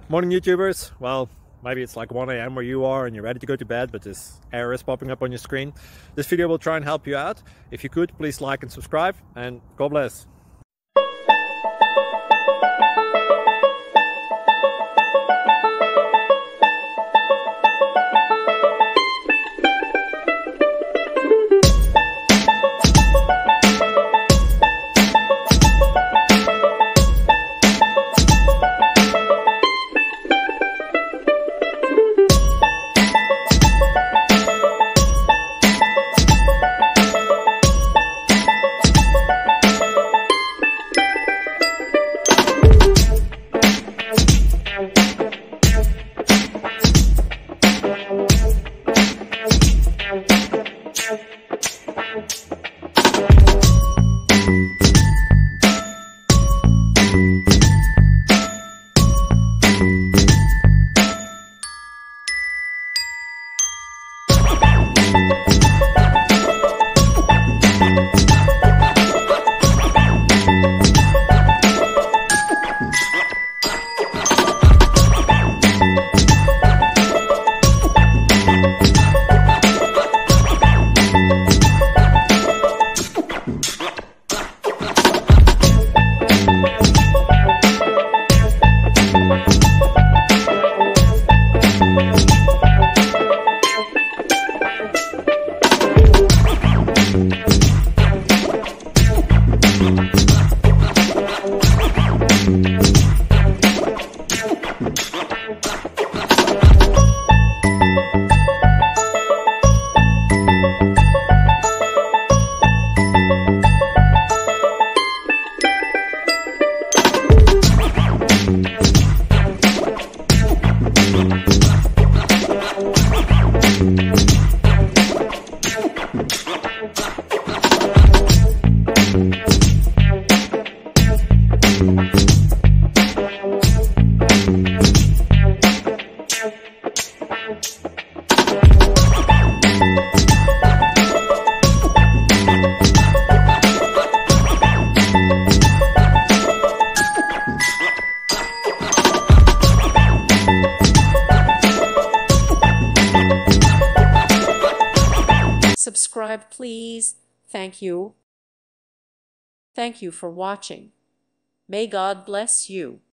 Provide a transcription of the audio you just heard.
Morning YouTubers. Well, maybe it's like 1 a.m. where you are and you're ready to go to bed, but this error is popping up on your screen. This video will try and help you out. If you could, please like and subscribe, and God bless. Subscribe, please. Thank you. Thank you for watching. May God bless you.